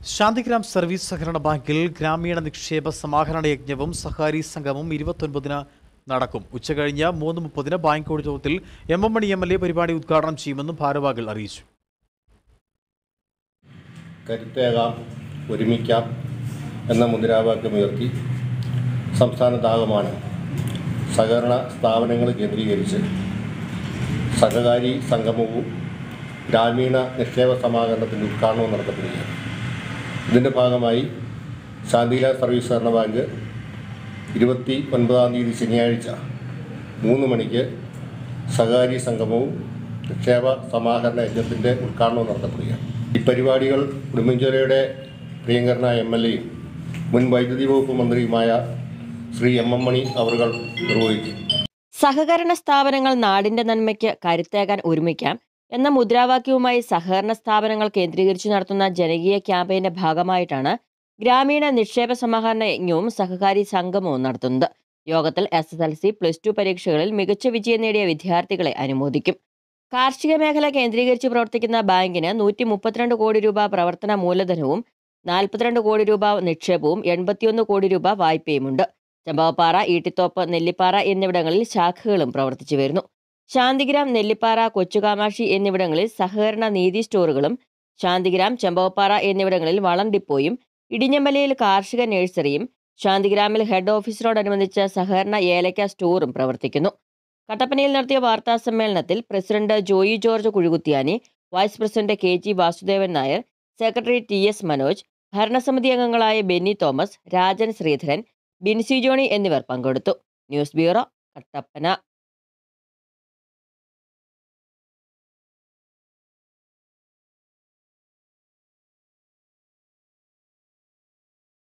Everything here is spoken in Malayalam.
ശാന്തിഗ്രാം സർവീസ് സഹകരണ ബാങ്കിൽ ഗ്രാമീണ നിക്ഷേപ സമാഹരണ യജ്ഞവും സഹകാരി സംഗമവും 29-ന് നടക്കും. ഉച്ചകഴിഞ്ഞ് 3:30-ന് ബാങ്ക് ഓഡിറ്റോറിയത്തിൽ എം മണി MLA പരിപാടി ഉദ്ഘാടനം ചെയ്യുമെന്നും ഭാരവാഹികൾ അറിയിച്ചു. കരുത്തേകാം, ഒരുമിക്കാം എന്ന മുദ്രാവാക്യമുയർത്തി സംസ്ഥാനത്താകമാനം സഹകരണ സ്ഥാപനങ്ങൾ കേന്ദ്രീകരിച്ച് സഹകാരി സംഗമവും ഗ്രാമീണ നിക്ഷേപ സമാഹരണത്തിൻ്റെ ഉദ്ഘാടനവും നടത്തപ്പെടുകയാണ്. ഇതിൻ്റെ ഭാഗമായി ശാന്തിഗ്രാം സർവീസ് സഹകരണ ബാങ്ക് 29-ാം തീയതി ശനിയാഴ്ച 3 മണിക്ക് സഹകാരി സംഗമവും നിക്ഷേപ സമാഹരണ യജ്ഞത്തിൻ്റെ ഉദ്ഘാടനവും നടത്തപ്പെടുകയാണ്. ഈ പരിപാടികൾ ഉടുമ്പൻചോലയുടെ പ്രിയങ്കരനായ MLA മുൻ വൈദ്യുതി വകുപ്പ് മന്ത്രിയുമായ ശ്രീ എം മണി അവർ നിർവഹിക്കും. സഹകരണ സ്ഥാപനങ്ങൾ നാടിന്റെ നന്മയ്ക്ക് കരുത്തേകാൻ ഒരുമിക്കാം എന്ന മുദ്രാവാക്യവുമായി സഹകരണ സ്ഥാപനങ്ങൾ കേന്ദ്രീകരിച്ച് നടത്തുന്ന ജനകീയ ക്യാമ്പയിന്റെ ഭാഗമായിട്ടാണ് ഗ്രാമീണ നിക്ഷേപ സമാഹരണ യജ്ഞവും സഹകാരി സംഗമവും നടത്തുന്നത്. യോഗത്തിൽ SSLC, +2 പരീക്ഷകളിൽ മികച്ച വിജയം നേടിയ വിദ്യാർത്ഥികളെ അനുമോദിക്കും. കാർഷിക മേഖല കേന്ദ്രീകരിച്ച് പ്രവർത്തിക്കുന്ന ബാങ്കിന് 132 കോടി രൂപ പ്രവർത്തന മൂലധനവും 42 കോടി രൂപ നിക്ഷേപവും 81 കോടി രൂപ വായ്പയുമുണ്ട്. ചമ്പവപ്പാറ, ഈട്ടിത്തോപ്പ്, നെല്ലിപ്പാറ എന്നിവിടങ്ങളിൽ ശാഖകളും പ്രവർത്തിച്ചു വരുന്നു. ശാന്തിഗ്രാം, നെല്ലിപ്പാറ, കൊച്ചുകാമാക്ഷി എന്നിവിടങ്ങളിൽ സഹകരണ നീതി സ്റ്റോറുകളും, ശാന്തിഗ്രാം, ചമ്പവപ്പാറ എന്നിവിടങ്ങളിൽ വളം ഡിപ്പോയും, ഇടിഞ്ഞമലയിൽ കാർഷിക നഴ്സറിയും, ശാന്തിഗ്രാമിൽ ഹെഡ് ഓഫീസിനോടനുബന്ധിച്ച് സഹകരണ ഏലക്ക സ്റ്റോറും പ്രവർത്തിക്കുന്നു. കട്ടപ്പനയിൽ നടത്തിയ വാർത്താ സമ്മേളനത്തിൽ president Joy George Kuzhukuthiyani, vice president KG Vasudevan Nair, secretary TS Manoj, ഭരണസമിതി അംഗങ്ങളായ ബെന്നി തോമസ്, രാജൻ ശ്രീധരൻ, ബിൻസി ജോണി എന്നിവർ പങ്കെടുത്തു. News bureau, Kattappana.